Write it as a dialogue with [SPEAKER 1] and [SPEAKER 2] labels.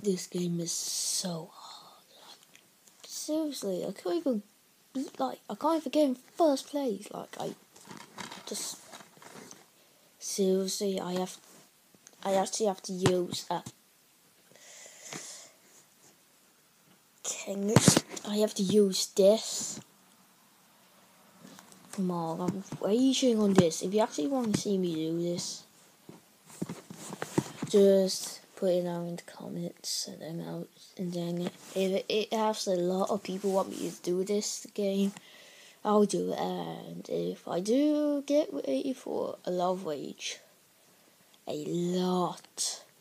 [SPEAKER 1] This game is so hard. Seriously, I can't even beat, I can't even get in first place. I just, seriously, I actually have to use a king. I have to use this. Come on, I'm raging on this. If you actually want to see me do this, just put it down in the comments, and then if it has a lot of people want me to do this game, I'll do it. And if I do get ready for a lot of rage, a lot